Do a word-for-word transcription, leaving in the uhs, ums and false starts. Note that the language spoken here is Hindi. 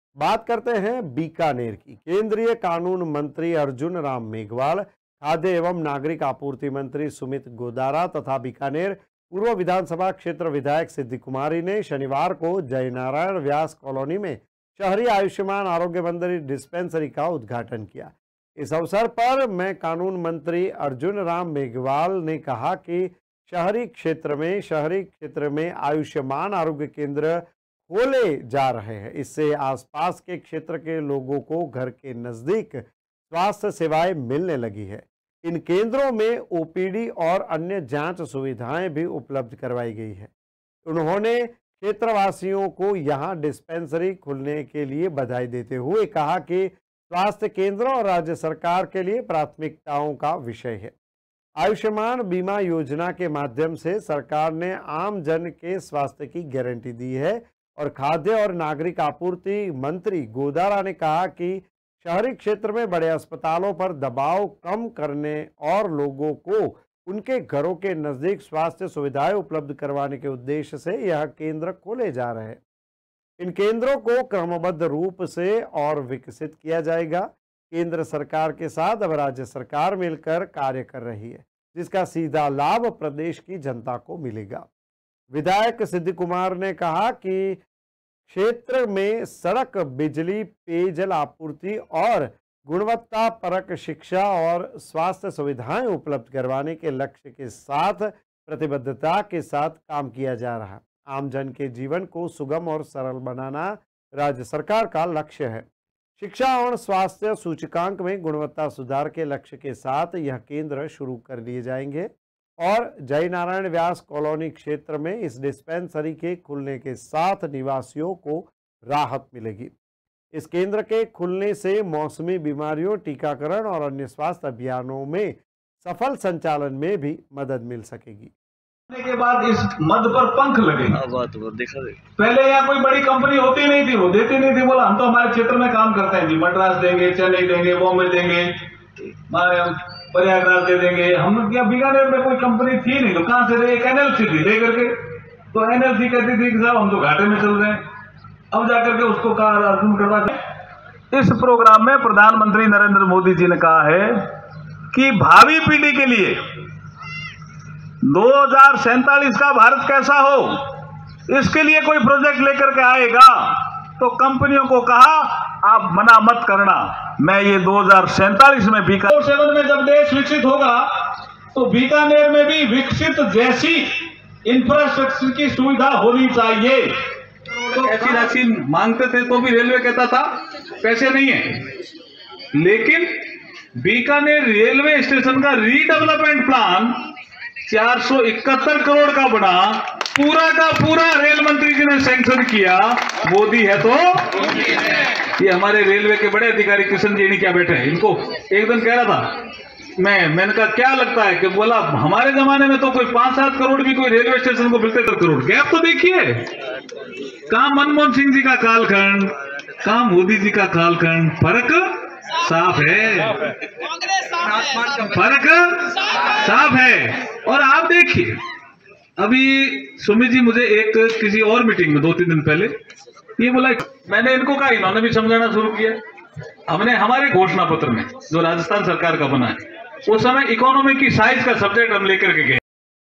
बात करते हैं बीकानेर की। केंद्रीय कानून मंत्री अर्जुन राम मेघवाल, खाद्य एवं नागरिक आपूर्ति मंत्री सुमित गोदारा तथा बीकानेर पूर्व विधानसभा क्षेत्र विधायक सिद्धि कुमारी ने शनिवार को जयनारायण व्यास कॉलोनी में शहरी आयुष्मान आरोग्य मंदिर डिस्पेंसरी का उद्घाटन किया। इस अवसर पर मैं कानून मंत्री अर्जुन राम मेघवाल ने कहा कि शहरी क्षेत्र में शहरी क्षेत्र में आयुष्मान आरोग्य केंद्र खोले जा रहे हैं। इससे आसपास के क्षेत्र के लोगों को घर के नजदीक स्वास्थ्य सेवाएं मिलने लगी है। इन केंद्रों में ओपीडी और अन्य जांच सुविधाएं भी उपलब्ध करवाई गई है। उन्होंने क्षेत्रवासियों को यहां डिस्पेंसरी खुलने के लिए बधाई देते हुए कहा कि स्वास्थ्य केंद्र और राज्य सरकार के लिए प्राथमिकताओं का विषय है। आयुष्मान बीमा योजना के माध्यम से सरकार ने आम जन के स्वास्थ्य की गारंटी दी है और खाद्य और नागरिक आपूर्ति मंत्री गोदारा ने कहा कि शहरी क्षेत्र में बड़े अस्पतालों पर दबाव कम करने और लोगों को उनके घरों के नजदीक स्वास्थ्य सुविधाएं उपलब्ध करवाने के उद्देश्य से यह केंद्र खोले जा रहे हैं। इन केंद्रों को क्रमबद्ध रूप से और विकसित किया जाएगा। केंद्र सरकार के साथ अब राज्य सरकार मिलकर कार्य कर रही है, जिसका सीधा लाभ प्रदेश की जनता को मिलेगा। विधायक सिद्धि कुमार ने कहा कि क्षेत्र में सड़क, बिजली, पेयजल आपूर्ति और गुणवत्ता परक शिक्षा और स्वास्थ्य सुविधाएं उपलब्ध करवाने के लक्ष्य के साथ प्रतिबद्धता के साथ काम किया जा रहा है। आम जन के जीवन को सुगम और सरल बनाना राज्य सरकार का लक्ष्य है। शिक्षा और स्वास्थ्य सूचकांक में गुणवत्ता सुधार के लक्ष्य के साथ यह केंद्र शुरू कर दिए जाएंगे और जयनारायण व्यास कॉलोनी क्षेत्र में इस डिस्पेंसरी के खुलने के साथ निवासियों को राहत मिलेगी। इस केंद्र के खुलने से मौसमी बीमारियों, टीकाकरण और अन्य स्वास्थ्य अभियानों में सफल संचालन में भी मदद मिल सकेगी। के बाद इस मद पर पंख लगे। बात देखा दे। पहले यहाँ कोई बड़ी कंपनी होती नहीं थी, वो देती नहीं थी। बोला हम तो हमारे क्षेत्र में काम करते हैं जी, मद्रास देंगे, चेन्नई देंगे, बॉम्बे देंगे, प्रयागराज दे देंगे। हम क्या बीकानेर में कोई कंपनी थी नहीं, तो कहां से दे? एक एनएलसी थी दे करके, तो एनएलसी कहती थी कि साहब हम तो घाटे में चल रहे हैं। अब जाकर के उसको कहा अर्जुन करवा। इस प्रोग्राम में प्रधानमंत्री नरेंद्र मोदी जी ने कहा है कि भावी पीढ़ी के लिए दो हजार सैंतालीस का भारत कैसा हो, इसके लिए कोई प्रोजेक्ट लेकर के आएगा तो कंपनियों को कहा आप मना मत करना। मैं ये दो हजार सैंतालीस में बीकानेर सेवन में जब देश विकसित होगा तो बीकानेर में भी विकसित जैसी इंफ्रास्ट्रक्चर की सुविधा होनी चाहिए। तो ऐसी राशि मांगते थे तो भी रेलवे कहता था पैसे नहीं है, लेकिन बीकानेर रेलवे स्टेशन का रीडेवलपमेंट प्लान चार सौ इकहत्तर करोड़ का बना, पूरा का पूरा रेल मंत्री जी ने सैंक्शन किया। मोदी है तो ये हमारे रेलवे के बड़े अधिकारी किशन जी नहीं क्या बैठे हैं, इनको एक दिन कह रहा था मैं मैंने कहा क्या लगता है कि बोला हमारे जमाने में तो कोई पांच सात करोड़ भी कोई रेलवे स्टेशन को मिलते थे करोड़। गैप तो देखिए, कहां मनमोहन सिंह जी का कालखंड, कहां मोदी जी का कालखंड, फर्क साफ है, फर्क साफ है। और आप देखिए अभी सुमित जी मुझे एक किसी और मीटिंग में दो तीन दिन पहले ये बोला, मैंने इनको कहा, इन्होंने भी समझाना शुरू किया। हमने हमारे घोषणा पत्र में जो राजस्थान सरकार का बना है उस समय इकोनॉमी की साइज का सब्जेक्ट हम लेकर के गए।